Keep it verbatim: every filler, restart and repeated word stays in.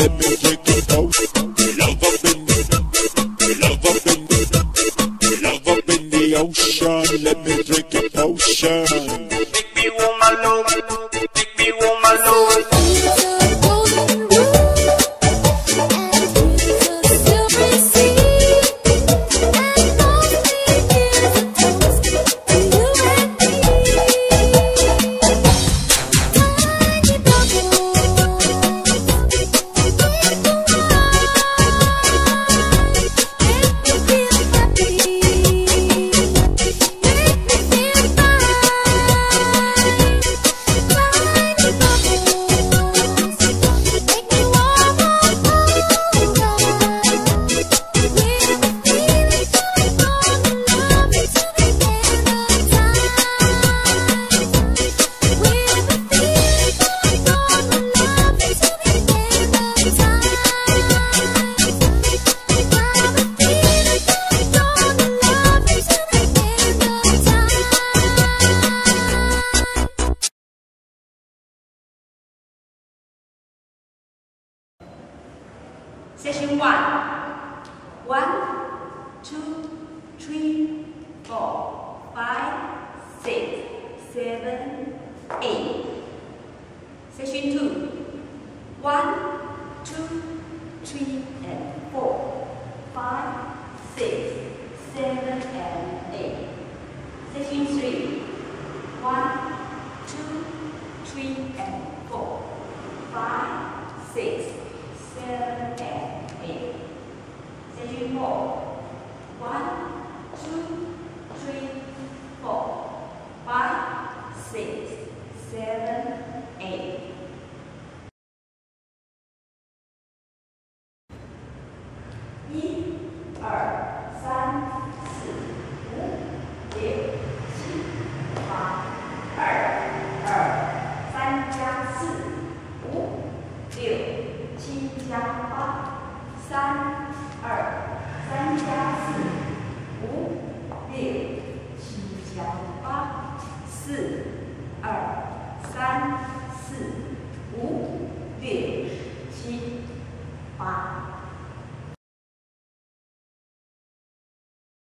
let me take it out. Love up in, love up in, love up in the ocean. Let me drink a potion. Make me warm my love, make me warm my love. Session one. One, two, three, four, five, six, seven, eight. Session two. One, two, three, and four, five, six, seven, and eight. Session three. One, two, three, and four, five, six, seven, and eight. Session four.